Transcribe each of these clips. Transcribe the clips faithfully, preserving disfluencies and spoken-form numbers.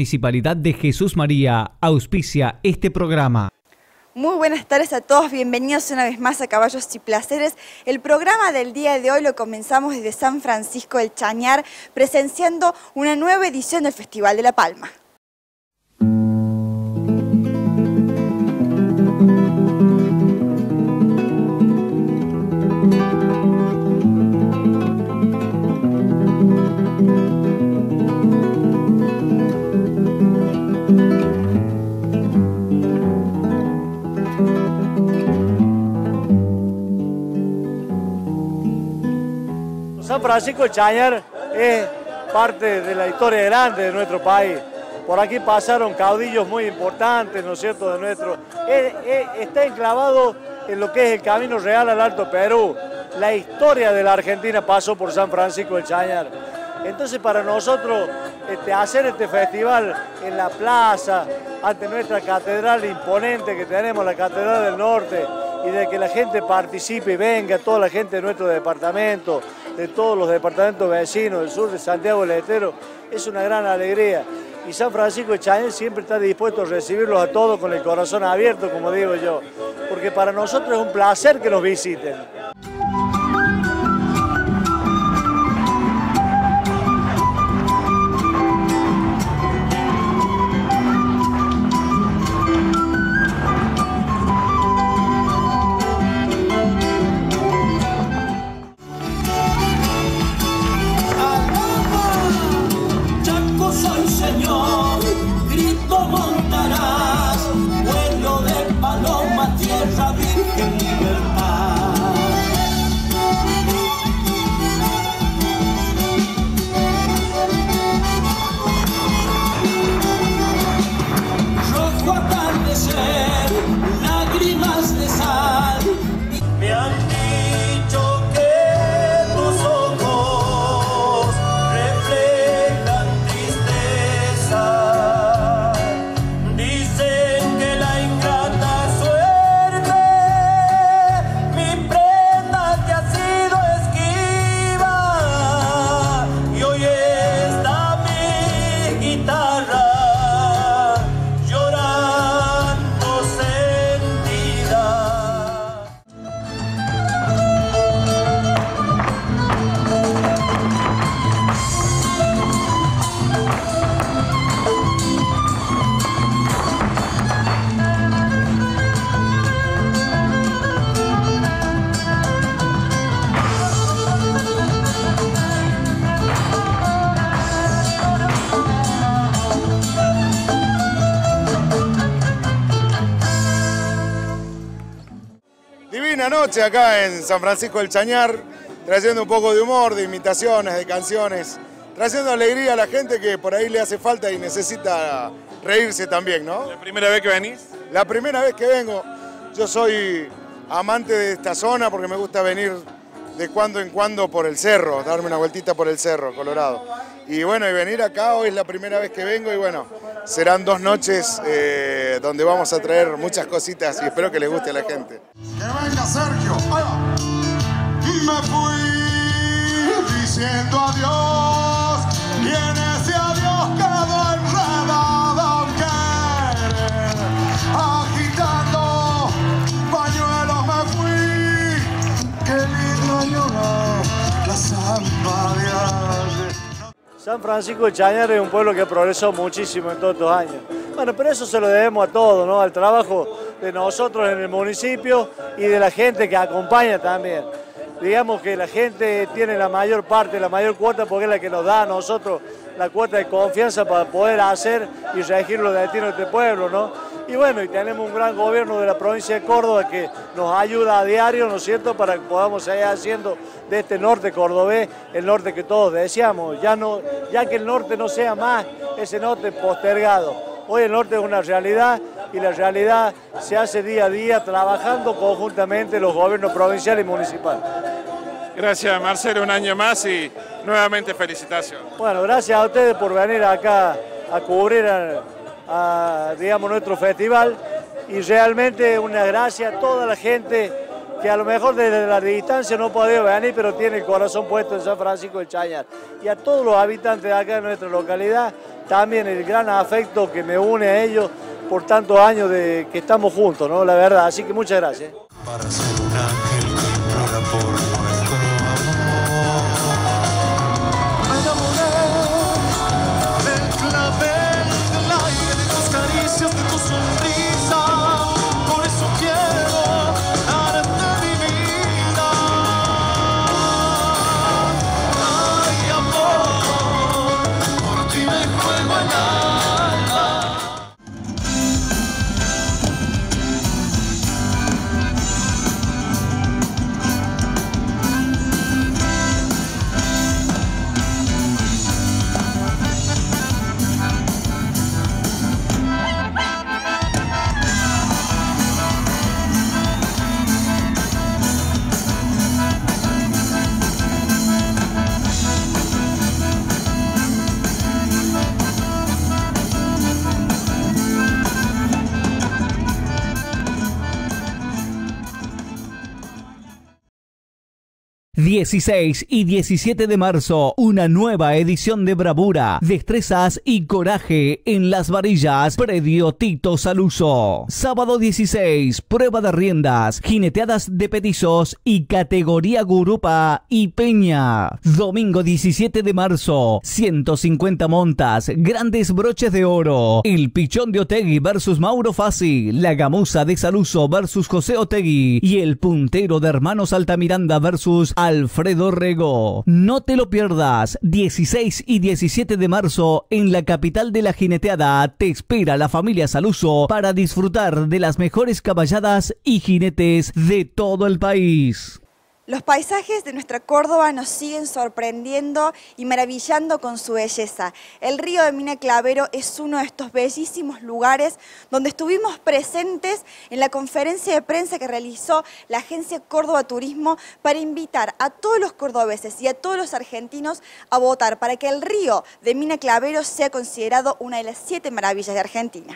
Municipalidad de Jesús María auspicia este programa. Muy buenas tardes a todos, bienvenidos una vez más a Caballos y Placeres. El programa del día de hoy lo comenzamos desde San Francisco del Chañar, presenciando una nueva edición del Festival de La Palma. San Francisco del Chañar es parte de la historia grande de nuestro país. Por aquí pasaron caudillos muy importantes, ¿no es cierto?, de nuestro... Es, es, está enclavado en lo que es el Camino Real al Alto Perú. La historia de la Argentina pasó por San Francisco del Chañar. Entonces, para nosotros, este, hacer este festival en la plaza, ante nuestra catedral imponente que tenemos, la Catedral del Norte, y de que la gente participe y venga, toda la gente de nuestro departamento, de todos los departamentos vecinos del sur de Santiago del Estero, es una gran alegría. Y San Francisco de Chañar siempre está dispuesto a recibirlos a todos con el corazón abierto, como digo yo, porque para nosotros es un placer que nos visiten. Divina noche acá en San Francisco del Chañar, trayendo un poco de humor, de imitaciones, de canciones, trayendo alegría a la gente que por ahí le hace falta y necesita reírse también, ¿no? ¿La primera vez que venís? La primera vez que vengo. Yo soy amante de esta zona porque me gusta venir de cuando en cuando por el cerro, darme una vueltita por el cerro, Colorado. Y bueno, y venir acá hoy es la primera vez que vengo y bueno, serán dos noches eh, donde vamos a traer muchas cositas y espero que les guste a la gente. Que venga Sergio. Ahí va. Me fui diciendo adiós y en ese adiós quedó enredado un querer. Agitando pañuelos me fui. Qué lindo llorar la zamba de ayer. San Francisco del Chañar es un pueblo que progresó muchísimo en todos estos años. Bueno, pero eso se lo debemos a todos, ¿no? Al trabajo de nosotros en el municipio y de la gente que acompaña también. Digamos que la gente tiene la mayor parte, la mayor cuota, porque es la que nos da a nosotros la cuota de confianza para poder hacer y regir los destinos de este pueblo, ¿no? Y bueno, y tenemos un gran gobierno de la provincia de Córdoba que nos ayuda a diario, ¿no es cierto?, para que podamos seguir haciendo de este norte cordobés el norte que todos deseamos, ya, no, ya que el norte no sea más ese norte postergado. Hoy el norte es una realidad y la realidad se hace día a día trabajando conjuntamente los gobiernos provincial y municipal. Gracias, Marcelo, un año más y nuevamente felicitaciones. Bueno, gracias a ustedes por venir acá a cubrir a, a, digamos, nuestro festival y realmente una gracia a toda la gente que a lo mejor desde la distancia no ha podido venir, pero tiene el corazón puesto en San Francisco del Chañar. Y a todos los habitantes de acá de nuestra localidad, también el gran afecto que me une a ellos por tantos años de que estamos juntos, ¿no? La verdad, así que muchas gracias. Para ser un ángel que implora por nuestro amor. Me enamoré del clavel del aire, de tus caricias, de tu sonrisa. Por eso quiero darte mi vida. Ay, amor, por ti me juego el alma. dieciséis y diecisiete de marzo, una nueva edición de bravura, destrezas y coraje en Las Varillas, predio Tito Saluso. Sábado dieciséis, prueba de riendas, jineteadas de petizos y categoría gurupa y peña. Domingo diecisiete de marzo, ciento cincuenta montas, grandes broches de oro. El Pichón de Otegui versus Mauro Fassi, la Gamuza de Saluso versus José Otegui y el Puntero de Hermanos Altamiranda versus Alfredo Rego. No te lo pierdas. dieciséis y diecisiete de marzo en la capital de la jineteada te espera la familia Saluso para disfrutar de las mejores caballadas y jinetes de todo el país. Los paisajes de nuestra Córdoba nos siguen sorprendiendo y maravillando con su belleza. El río de Mina Clavero es uno de estos bellísimos lugares donde estuvimos presentes en la conferencia de prensa que realizó la agencia Córdoba Turismo para invitar a todos los cordobeses y a todos los argentinos a votar para que el río de Mina Clavero sea considerado una de las siete maravillas de Argentina.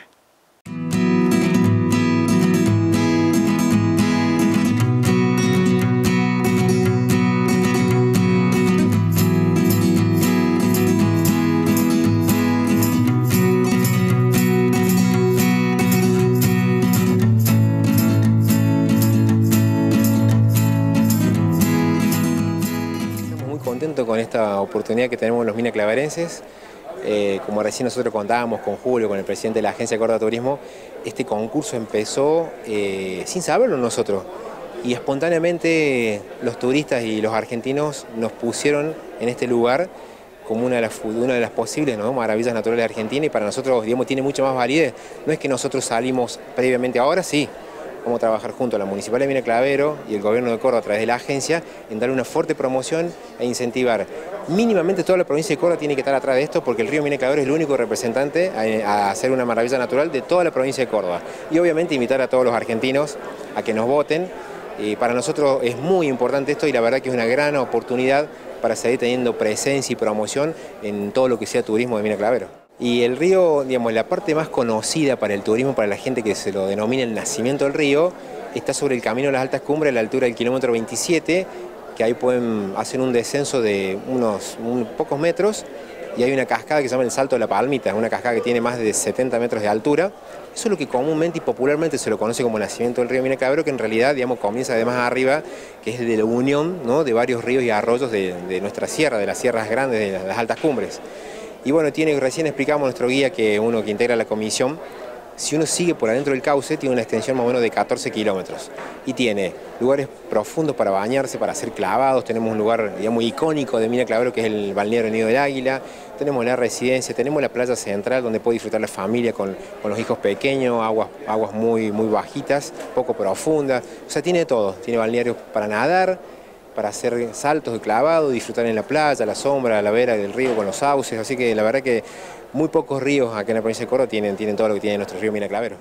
Con esta oportunidad que tenemos los minaclavarenses, eh, como recién nosotros contábamos con Julio, con el presidente de la agencia Córdoba Turismo, este concurso empezó eh, sin saberlo nosotros y espontáneamente los turistas y los argentinos nos pusieron en este lugar como una de las, una de las posibles, ¿no?, maravillas naturales de Argentina, y para nosotros, digamos, tiene mucha más validez. No es que nosotros salimos previamente, ahora sí. Vamos a trabajar junto a la Municipalidad de Mina Clavero y el Gobierno de Córdoba a través de la agencia en darle una fuerte promoción e incentivar. Mínimamente toda la provincia de Córdoba tiene que estar atrás de esto porque el río Mina Clavero es el único representante a, a hacer una maravilla natural de toda la provincia de Córdoba. Y obviamente invitar a todos los argentinos a que nos voten. Y para nosotros es muy importante esto y la verdad que es una gran oportunidad para seguir teniendo presencia y promoción en todo lo que sea turismo de Mina Clavero. Y el río, digamos, la parte más conocida para el turismo, para la gente que se lo denomina el nacimiento del río, está sobre el camino a las altas cumbres a la altura del kilómetro veintisiete, que ahí pueden hacer un descenso de unos, unos pocos metros, y hay una cascada que se llama el Salto de la Palmita, una cascada que tiene más de setenta metros de altura. Eso es lo que comúnmente y popularmente se lo conoce como nacimiento del río Mina Clavero, que en realidad, digamos, comienza de más arriba, que es de la unión, ¿no?, de varios ríos y arroyos de, de nuestra sierra, de las sierras grandes, de las, de las altas cumbres. Y bueno, tiene, recién explicamos nuestro guía, que uno que integra la comisión, si uno sigue por adentro del cauce, tiene una extensión más o menos de catorce kilómetros. Y tiene lugares profundos para bañarse, para hacer clavados. Tenemos un lugar, digamos, icónico de Mina Clavero, que es el balneario Nido del Águila. Tenemos la residencia, tenemos la playa central, donde puede disfrutar la familia con, con los hijos pequeños, aguas, aguas muy, muy bajitas, poco profundas. O sea, tiene todo. Tiene balnearios para nadar, para hacer saltos de clavado, disfrutar en la playa, la sombra, la vera del río con los sauces, así que la verdad que muy pocos ríos acá en la provincia de Córdoba tienen, tienen todo lo que tiene nuestro río Mina Clavero.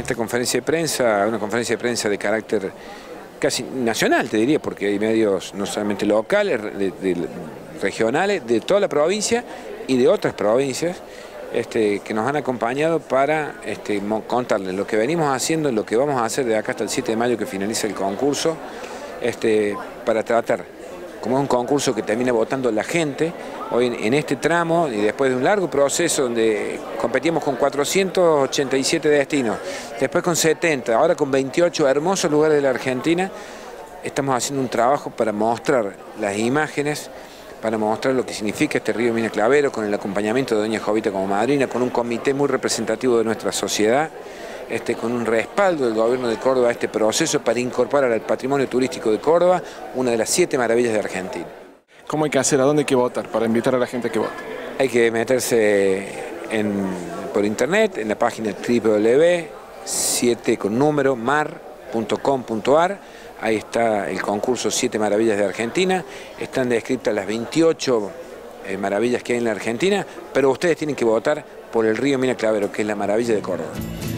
esta conferencia de prensa, una conferencia de prensa de carácter casi nacional, te diría, porque hay medios no solamente locales, de, de, regionales, de toda la provincia y de otras provincias, este, que nos han acompañado para este, contarles lo que venimos haciendo, lo que vamos a hacer de acá hasta el siete de mayo que finaliza el concurso, este, para tratar, como es un concurso que termina votando la gente, hoy en, en este tramo y después de un largo proceso donde competimos con cuatrocientos ochenta y siete destinos, después con setenta, ahora con veintiocho hermosos lugares de la Argentina, estamos haciendo un trabajo para mostrar las imágenes, para mostrar lo que significa este río Mina Clavero, con el acompañamiento de doña Jovita como madrina, con un comité muy representativo de nuestra sociedad, este, con un respaldo del gobierno de Córdoba a este proceso para incorporar al patrimonio turístico de Córdoba una de las siete maravillas de Argentina. ¿Cómo hay que hacer? ¿A dónde hay que votar para invitar a la gente a que vote? Hay que meterse en, por internet en la página doble u doble u doble u punto siete con número mar punto com punto ar. Ahí está el concurso siete maravillas de Argentina. Están descritas las veintiocho eh, maravillas que hay en la Argentina, pero ustedes tienen que votar por el río Mina Clavero, que es la maravilla de Córdoba.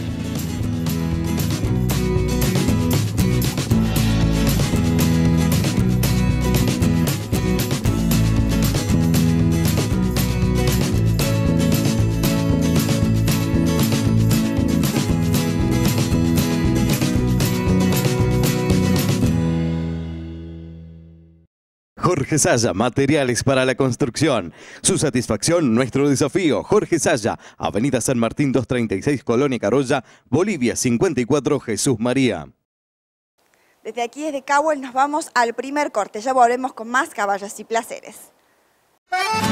Jorge Saya, materiales para la construcción. Su satisfacción, nuestro desafío. Jorge Saya, Avenida San Martín doscientos treinta y seis, Colonia Carolla, Bolivia cincuenta y cuatro, Jesús María. Desde aquí, desde Cahuel, nos vamos al primer corte. Ya volvemos con más Caballos y Placeres.